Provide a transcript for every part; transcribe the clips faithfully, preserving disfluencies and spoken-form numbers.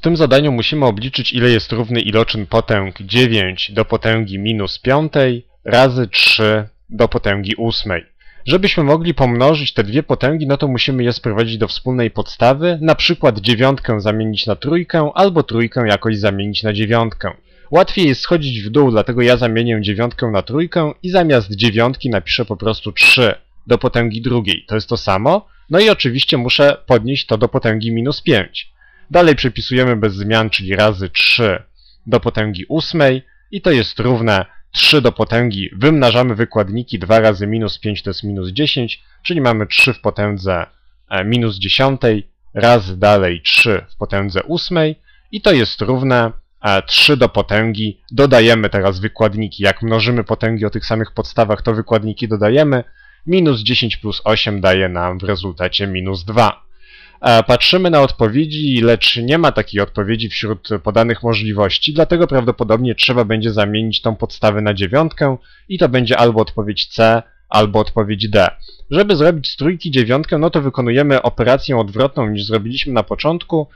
tym zadaniu musimy obliczyć, ile jest równy iloczyn potęg dziewięć do potęgi minus piątej razy trzy do potęgi ósmej. Żebyśmy mogli pomnożyć te dwie potęgi, no to musimy je sprowadzić do wspólnej podstawy, na przykład dziewiątkę zamienić na trójkę, albo trójkę jakoś zamienić na dziewiątkę. Łatwiej jest schodzić w dół, dlatego ja zamienię dziewiątkę na trójkę i zamiast dziewiątki napiszę po prostu trzy do potęgi drugiej. To jest to samo. No i oczywiście muszę podnieść to do potęgi minus pięć. Dalej przepisujemy bez zmian, czyli razy trzy do potęgi ósmej i to jest równe trzy do potęgi, wymnażamy wykładniki, dwa razy minus pięć to jest minus dziesięć, czyli mamy trzy w potędze minus dziesiątej, razy dalej trzy w potędze ósmej i to jest równe trzy do potęgi, dodajemy teraz wykładniki, jak mnożymy potęgi o tych samych podstawach, to wykładniki dodajemy, minus dziesięć plus osiem daje nam w rezultacie minus dwa. Patrzymy na odpowiedzi, lecz nie ma takiej odpowiedzi wśród podanych możliwości, dlatego prawdopodobnie trzeba będzie zamienić tą podstawę na dziewiątkę i to będzie albo odpowiedź C, albo odpowiedź D. Żeby zrobić z trójki dziewiątkę, no to wykonujemy operację odwrotną niż zrobiliśmy na początku,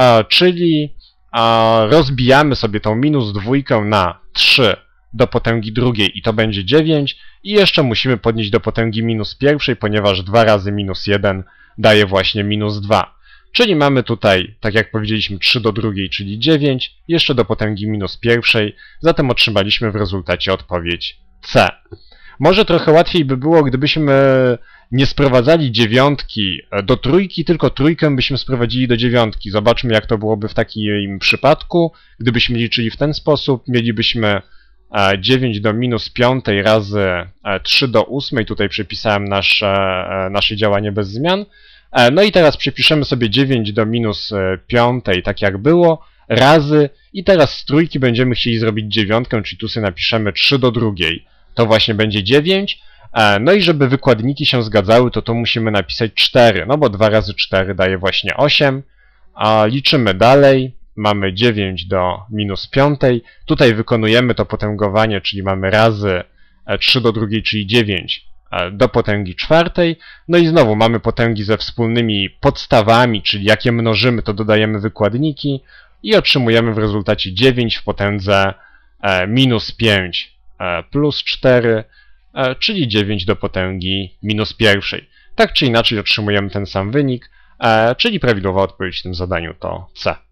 czyli rozbijamy sobie tą minus dwójkę na trzy do potęgi drugiej i to będzie dziewięć i jeszcze musimy podnieść do potęgi minus pierwszej, ponieważ dwa razy minus jeden daje właśnie minus dwa. Czyli mamy tutaj, tak jak powiedzieliśmy, trzy do drugiej, czyli dziewięć, jeszcze do potęgi minus pierwszej, zatem otrzymaliśmy w rezultacie odpowiedź C. Może trochę łatwiej by było, gdybyśmy nie sprowadzali dziewiątki do trójki, tylko trójkę byśmy sprowadzili do dziewiątki. Zobaczmy, jak to byłoby w takim przypadku. Gdybyśmy liczyli w ten sposób, mielibyśmy dziewięć do minus piątej razy trzy do ósmej, tutaj przepisałem nasze, nasze działanie bez zmian. No i teraz przepiszemy sobie dziewięć do minus piątej, tak jak było, razy i teraz z trójki będziemy chcieli zrobić dziewiątkę, czyli tu sobie napiszemy trzy do drugiej. To właśnie będzie dziewięć. No i żeby wykładniki się zgadzały, to tu musimy napisać cztery, no bo dwa razy cztery daje właśnie osiem. A liczymy dalej. Mamy dziewięć do minus piątej. Tutaj wykonujemy to potęgowanie, czyli mamy razy trzy do drugiej, czyli dziewięć do potęgi czwartej. No i znowu mamy potęgi ze wspólnymi podstawami, czyli jak je mnożymy, to dodajemy wykładniki i otrzymujemy w rezultacie dziewięć w potędze minus pięć plus cztery, czyli dziewięć do potęgi minus pierwszej. Tak czy inaczej otrzymujemy ten sam wynik, czyli prawidłowa odpowiedź w tym zadaniu to C.